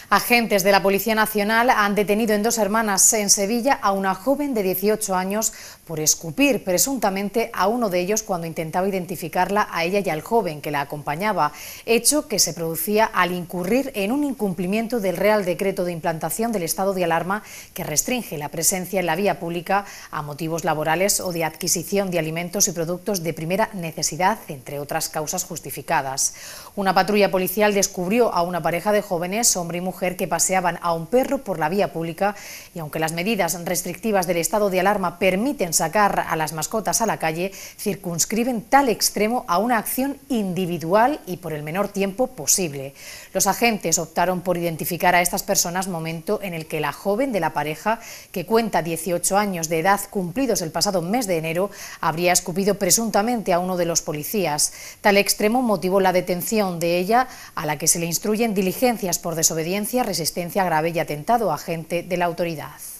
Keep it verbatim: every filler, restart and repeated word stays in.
Agentes de la Policía Nacional han detenido en Dos Hermanas, en Sevilla, a una joven de dieciocho años por escupir presuntamente a uno de ellos cuando intentaba identificarla a ella y al joven que la acompañaba, hecho que se producía al incurrir en un incumplimiento del Real Decreto de implantación del estado de alarma que restringe la presencia en la vía pública a motivos laborales o de adquisición de alimentos y productos de primera necesidad, entre otras causas justificadas. Una patrulla policial descubrió a una pareja de jóvenes, hombre y mujer, que paseaban a un perro por la vía pública y aunque las medidas restrictivas del estado de alarma permiten sacar a las mascotas a la calle, circunscriben tal extremo a una acción individual y por el menor tiempo posible. Los agentes optaron por identificar a estas personas, momento en el que la joven de la pareja, que cuenta dieciocho años de edad cumplidos el pasado mes de enero, habría escupido presuntamente a uno de los policías. Tal extremo motivó la detención de ella, a la que se le instruyen diligencias por desobediencia, resistencia grave y atentado a agente de la autoridad.